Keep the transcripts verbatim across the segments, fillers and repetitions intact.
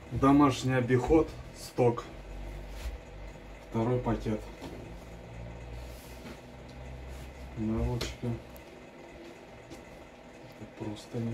Домашний обиход, сток, второй пакет. Наволочка. Это простыни.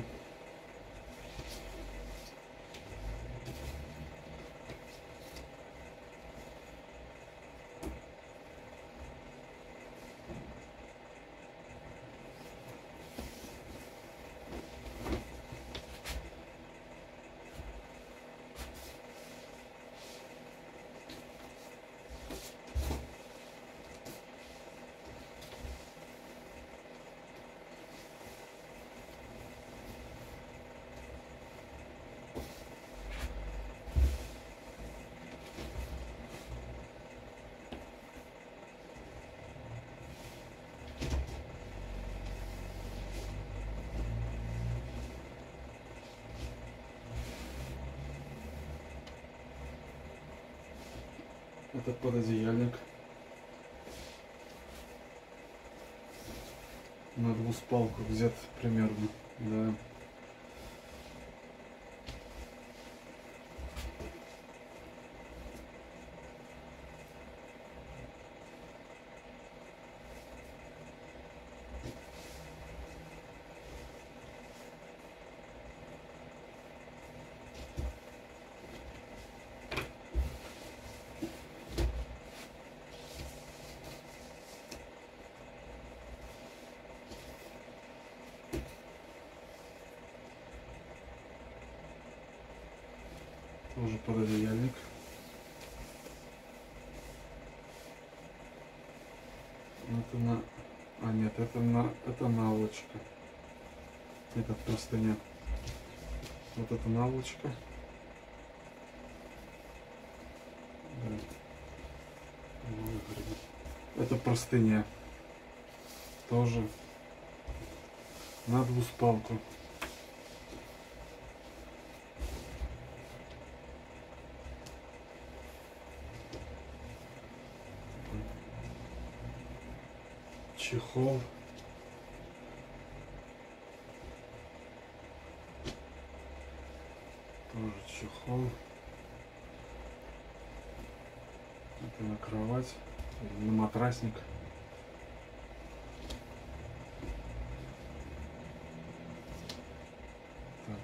Это пододеяльник на двуспалку где-то примерно, да. Тоже пододеяльник. Это на... А нет, это на... Это наволочка. Это простыня. Вот это наволочка. Да. Это простыня. Тоже на двуспалку. Чехол. Тоже чехол. Это на кровать, на матрасник. Так.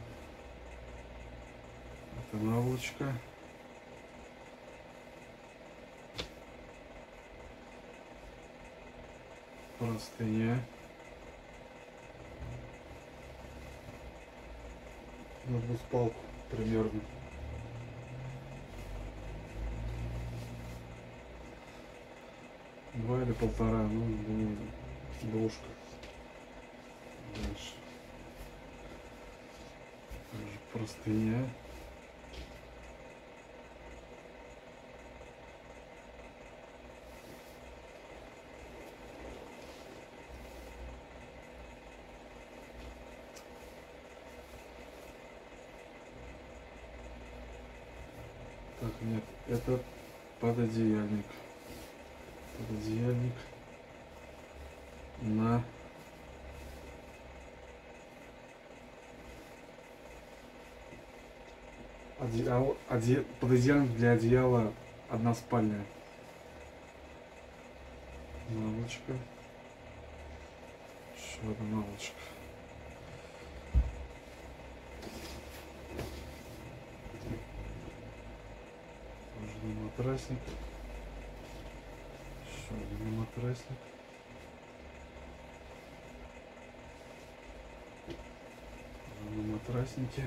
Это наволочка. Простыня. На двуспалку примерно. Два или полтора, ну, думаю, двушка. Дальше. Тоже простыня. Так, нет, это пододеяльник. Пододеяльник на одеяло, оде... пододеяльник для одеяла односпальная. Наволочка. Еще одна наволочка. Матрасник. Еще один матрасник. На матраснике.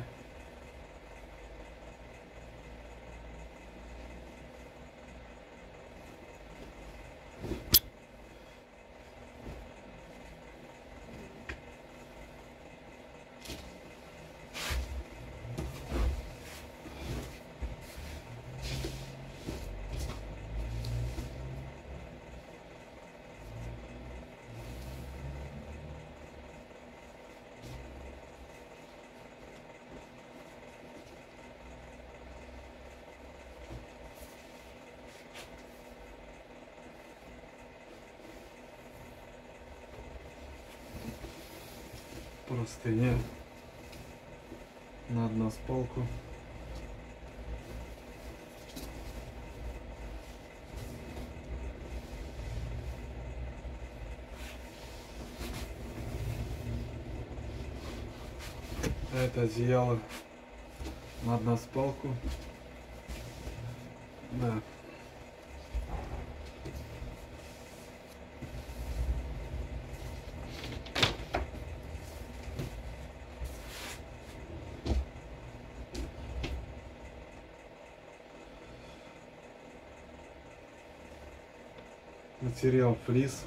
Простыня на односпалку. это одеяло на односпалку. Да. Материал флис.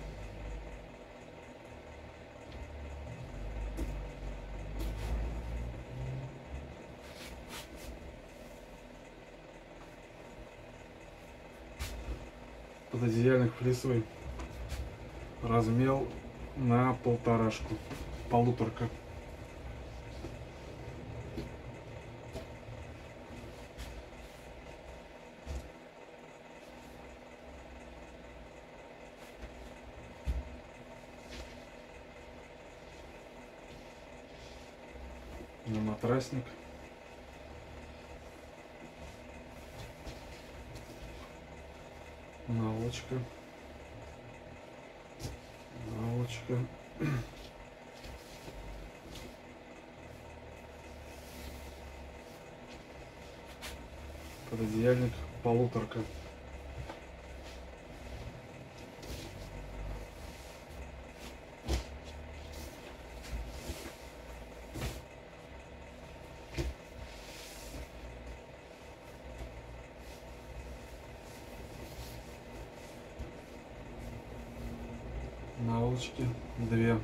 Пододеяльник флисовый. Размер на полторашку. Полуторка. На матрасник. Наволочка. Наволочка. Пододеяльник полуторка. Наволочки две.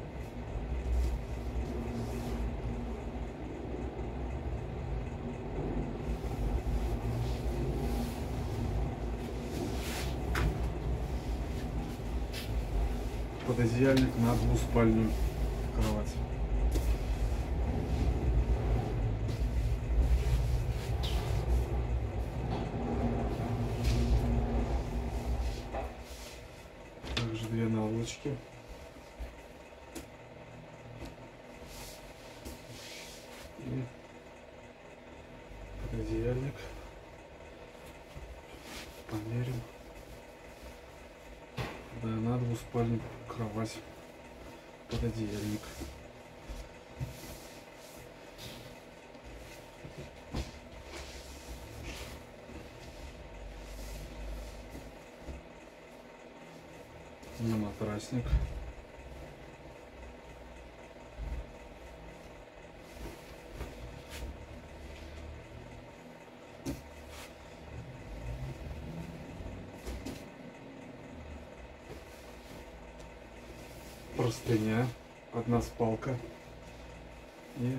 Пододеяльник на двуспальную кровать. Также две наволочки. И пододеяльник. Померим. Да, на двуспальную кровать. Пододеяльник. На матрасник. Простыня, одна спалка и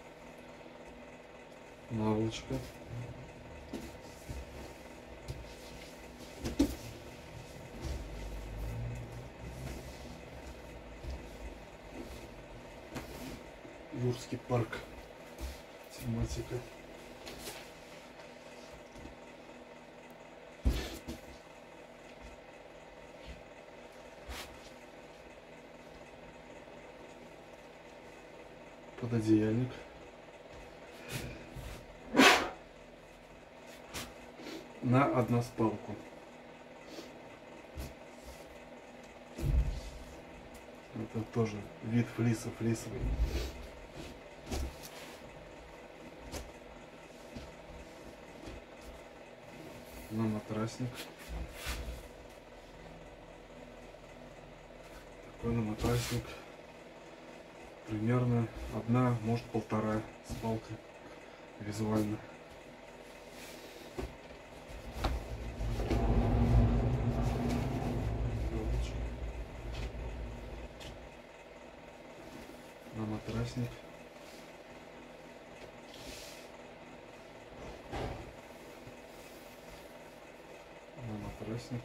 наволочка. Юрский парк. Тематика. Пододеяльник. На односпалку. Это тоже вид флиса, флисовый. На матрасник. Такой на матрасник. Примерно одна, может полтора спалка визуально. На матрасник. На матрасник.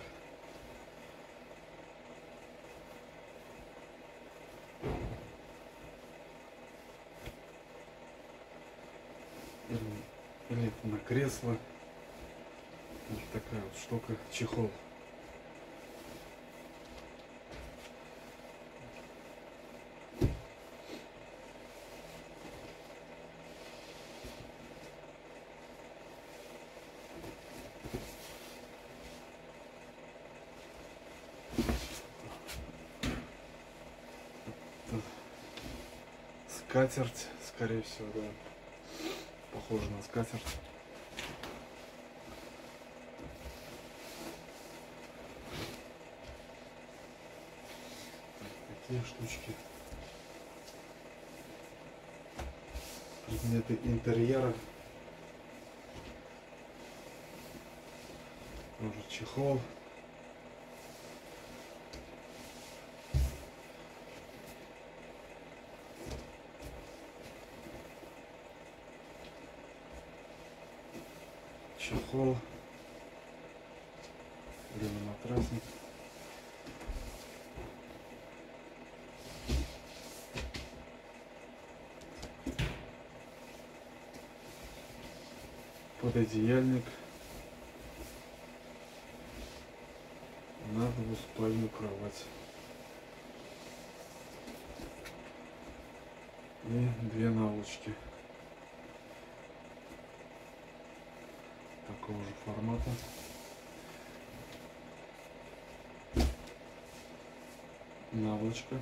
Или, или на кресло. Вот такая вот штука, чехол. скатерть, скорее всего, да. Похоже на скатерть. Так, такие штучки. Предметы интерьера. Тоже чехол. Чехол. Матрасник. Пододеяльник на двуспальную кровать. И две наволочки такого же формата. Наволочка.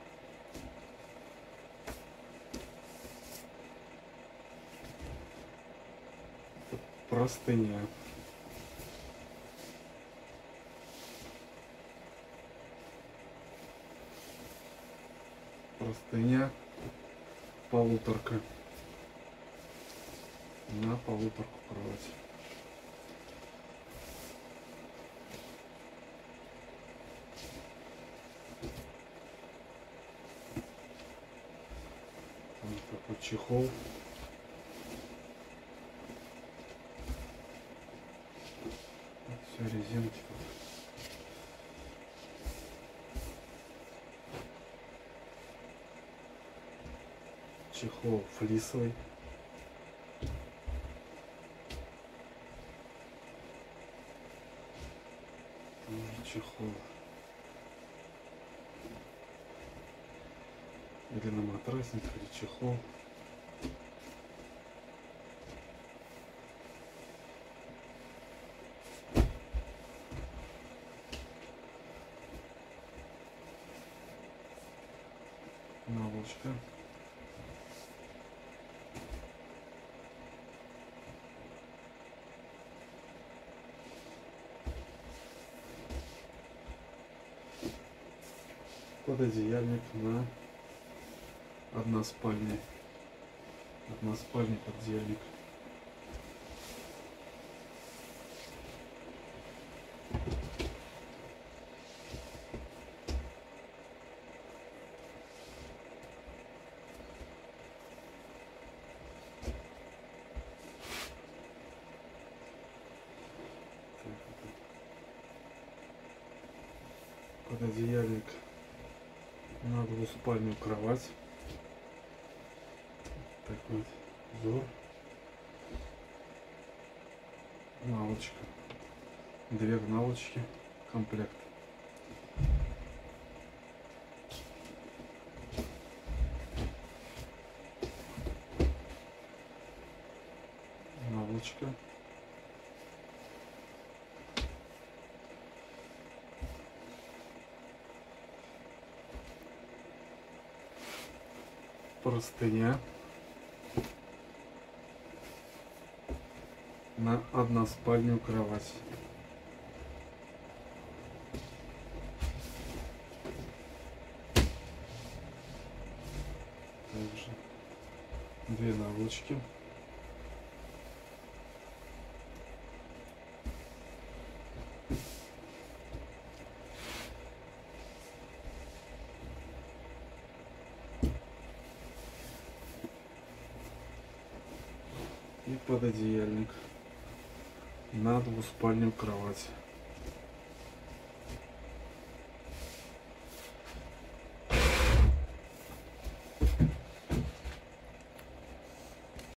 Простыня. Простыня. Полуторка. На полуторку кровать. Вот такой чехол. Все резинки тут. Чехол флисовый. Тоже чехол. Или на матрасник, или чехол. Наволочка. Пододеяльник на односпальный. Односпальный пододеяльник. Пододеяльник на двуспальную кровать. Такой вот узор. Наволочка. Две наволочки. Комплект. Наволочка. Простыня на односпальную кровать. Также две наволочки. И пододеяльник на двуспальную кровать.